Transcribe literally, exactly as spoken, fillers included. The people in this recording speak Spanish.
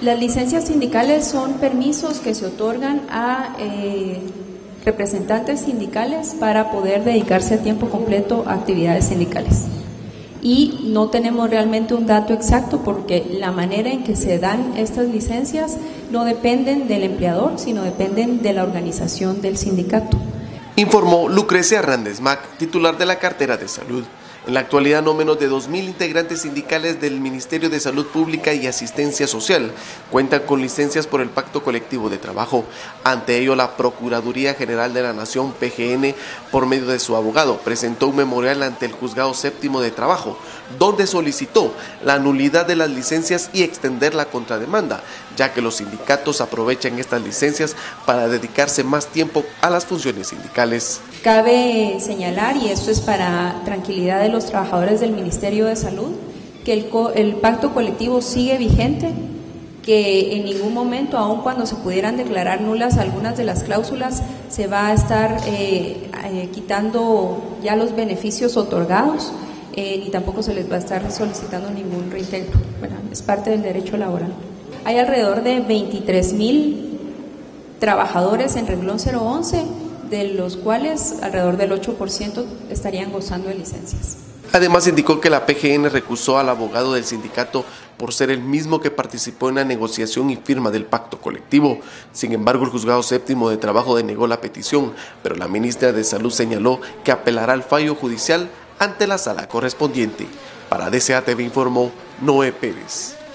Las licencias sindicales son permisos que se otorgan a eh, representantes sindicales para poder dedicarse a tiempo completo a actividades sindicales. Y no tenemos realmente un dato exacto porque la manera en que se dan estas licencias no dependen del empleador, sino dependen de la organización del sindicato. Informó Lucrecia Hernández Mac, titular de la cartera de salud. En la actualidad, no menos de dos mil integrantes sindicales del Ministerio de Salud Pública y Asistencia Social cuentan con licencias por el Pacto Colectivo de Trabajo. Ante ello, la Procuraduría General de la Nación, P G N, por medio de su abogado, presentó un memorial ante el Juzgado Séptimo de Trabajo, donde solicitó la nulidad de las licencias y extender la contrademanda, ya que los sindicatos aprovechan estas licencias para dedicarse más tiempo a las funciones sindicales. Cabe señalar, y esto es para tranquilidad de los trabajadores del Ministerio de Salud, que el, el pacto colectivo sigue vigente, que en ningún momento, aun cuando se pudieran declarar nulas algunas de las cláusulas, se va a estar eh, eh, quitando ya los beneficios otorgados, eh, ni tampoco se les va a estar solicitando ningún reintegro. Bueno, es parte del derecho laboral. Hay alrededor de veintitrés mil trabajadores en renglón cero once, de los cuales alrededor del ocho por ciento estarían gozando de licencias. Además, indicó que la P G N recusó al abogado del sindicato por ser el mismo que participó en la negociación y firma del pacto colectivo. Sin embargo, el Juzgado Séptimo de Trabajo denegó la petición, pero la ministra de Salud señaló que apelará al fallo judicial ante la sala correspondiente. Para D C A T V informó Noé Pérez.